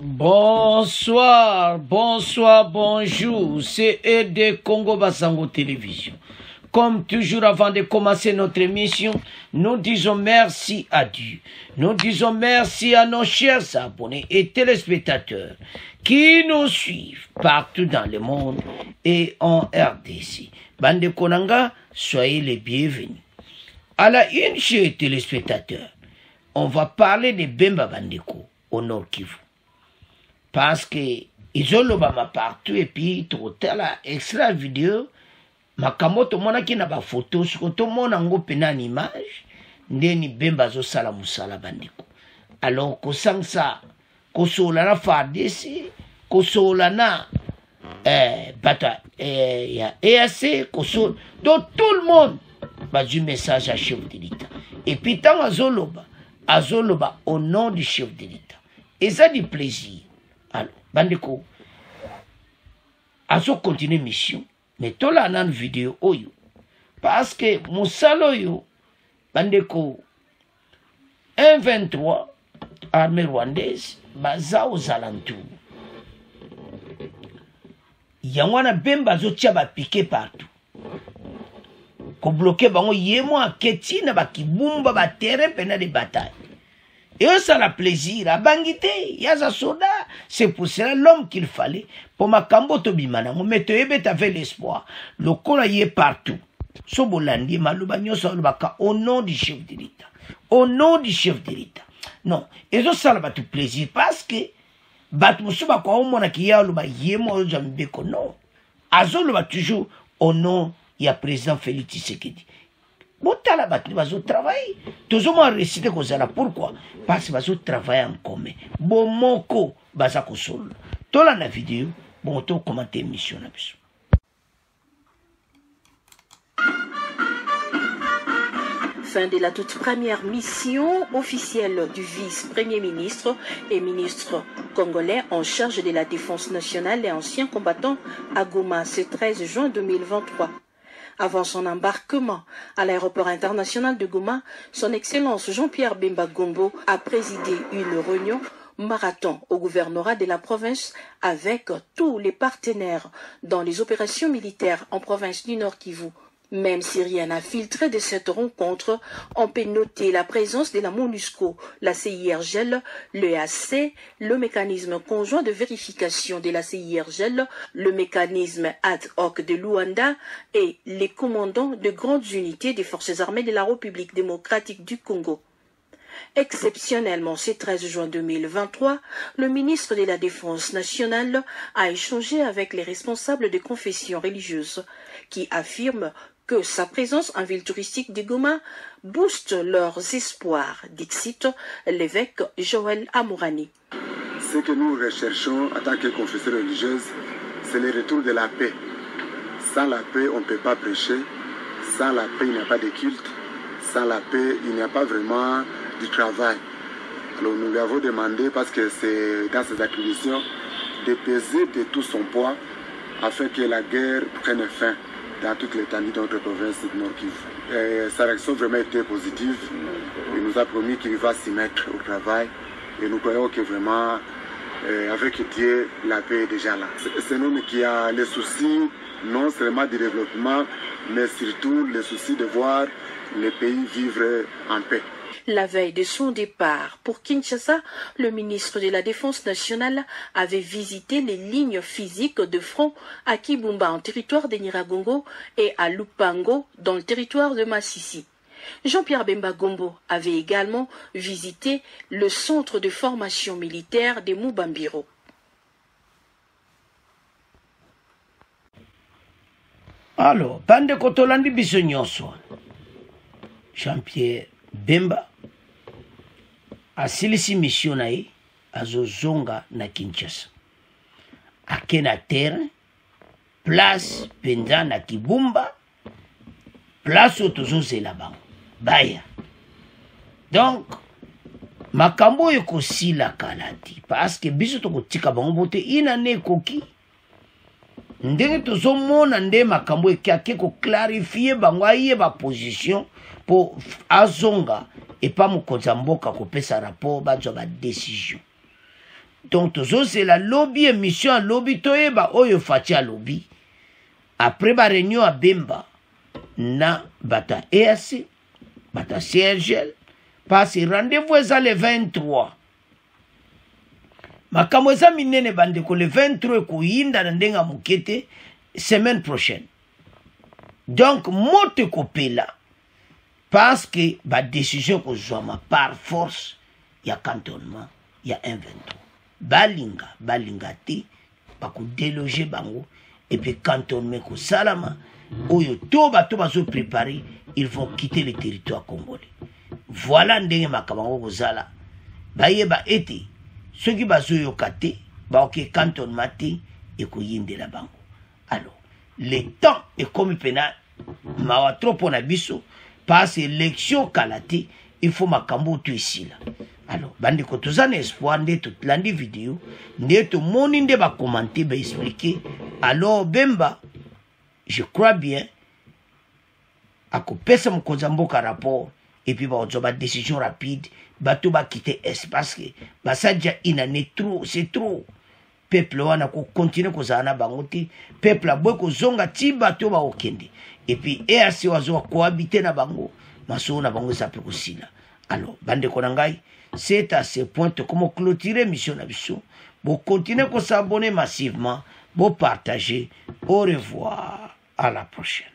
Bonsoir, bonsoir, bonjour, c'est ED Congo Basango Télévision. Comme toujours avant de commencer notre émission, nous disons merci à Dieu. Nous disons merci à nos chers abonnés et téléspectateurs qui nous suivent partout dans le monde et en RDC. Bande Konanga, soyez les bienvenus. À la une, chers téléspectateurs, on va parler de Bemba Bandeko au Nord Kivu. Parce que ils ont le bama partout et puis tout la extra vidéo makamoto mona ki na ba photo sikoto mona ngo pena en image ndeni Bemba zo sala musala bandeko. Alors ko sangsa ko sola na fardesi ko sola na bata ya EAC ko so donc tout le monde va du message à chef de l'État. Et puis tant azoloba au nom du chef de l'État. Et ça du plaisir. Alors, bandeko, azo continue mission, mais tout là dans vidéo oyo, parce que musalo yo, bandeko, 1-23, armée rwandaise, baza aux alentours. Yangwana Bemba zo tia ba piqué partout. Ko bloqué bango yemo aketi na ba kibumba ba terrain pena de bataille. Et ça a plaisir à bangité, yaza soda. C'est pour cela l'homme qu'il fallait. Pour ma kamboto bimana, mon mette avait l'espoir. Le cola y est partout. Sobolandi, malubanyo solbaka, au nom du chef de l'État. Au nom du chef de l'État. Non. Et ça a tout plaisir parce que, batmusuba kwa omona ki ya luba yemo jambeko, non. Azo luba toujours au nom, il y a président Félix Tshisekedi. Botala batni bazo travailler. Toujours moi réciter comme ça. Pourquoi? Parce que bazo travailler en commun. Bon moko baza ko sol. Tola na vidéo, bon to commenter émission na biso. Fin de la toute première mission officielle du vice-premier ministre et ministre congolais en charge de la défense nationale et ancien combattant à Goma ce 13 juin 2023. Avant son embarquement à l'aéroport international de Goma, son Excellence Jean-Pierre Bemba Gombo a présidé une réunion marathon au gouvernorat de la province avec tous les partenaires dans les opérations militaires en province du Nord Kivu. Même si rien n'a filtré de cette rencontre, on peut noter la présence de la MONUSCO, la CIRGL, l'EAC, le mécanisme conjoint de vérification de la CIRGL, le mécanisme ad hoc de Luanda et les commandants de grandes unités des forces armées de la République démocratique du Congo. Exceptionnellement, ce 13 juin 2023, le ministre de la Défense nationale a échangé avec les responsables des confessions religieuses qui affirment que sa présence en ville touristique de Goma booste leurs espoirs, dit l'évêque Joël Amourani. Ce que nous recherchons en tant que confesseurs religieuses, c'est le retour de la paix. Sans la paix, on ne peut pas prêcher. Sans la paix, il n'y a pas de culte. Sans la paix, il n'y a pas vraiment du travail. Alors nous lui avons demandé, parce que c'est dans ses attributions, de peser de tout son poids afin que la guerre prenne fin dans toute l'étendue de notre province du Nord Kivu. Sa réaction vraiment été positive. Il nous a promis qu'il va s'y mettre au travail. Et nous croyons que vraiment, avec Dieu, la paix est déjà là. C'est un homme qui a les soucis, non seulement du développement, mais surtout les soucis de voir le pays vivre en paix. La veille de son départ pour Kinshasa, le ministre de la Défense nationale avait visité les lignes physiques de front à Kibumba en territoire de Nyiragongo et à Lupango dans le territoire de Massissi. Jean-Pierre Bemba Gombo avait également visité le centre de formation militaire de Mubambiro. Alors, bande kotolandi biso nyonso. Jean-Pierre Bemba asilisi mission na ye azozonga na Kinshasa. Ake na terrain, place penza na Kibumba, place otozozela bango. Baya. Donc, makambo oyo kosila kalati, parce que biso tokotika bango bote inane koki. Ndenge tozomona nde makambo eke ko clarifier bango aye ba position pour azonga et pas mokonzi mboka kopesa rapport bazwa ba décision. donc tozozela lobby émission à lobby toyeba oyo fati à lobby après ba réunion à Bemba na bata EAC bata CRGL parce rendez-vous eza le 23 makambo eza minene bandeko le 23 ekoyinda na ndenga mokete semaine prochaine donc moto kopela parce que ba décision kozwama par force ya cantonnement ya 123 balinga te bakodéloger bango et puis cantonnement kosalama oyo to bato bazo préparer ils vont quitter le territoire congolais. Voilà ndenge makabango kozala bayeba ete soki bazoyoka te baoke cantonnement te ekoyindela bango. Alors le temps est comme pena mawa trop pona biso parce élection kala te il faut makambo to isila. Alors bandeko tozana espoir nde tolandi vidéo nde tomoni nde ba commenter ba expliquer. Alors Bemba je crois bien akopesa mokonzi mboka rapport et puis ba décision rapide bato ba quitter espace que basadja inane trop c'est trop peuple wana ko continuer kozala na bango te peuple aboy kozonga ti bato ba okende et puis EAC wazo cohabiter na bango maso na bango ça peut kosila. Alors bande ko ngai c'est à ce point comment clôturer mission na biso bo continuer ko s'abonner massivement bo partager. Au revoir, à la prochaine.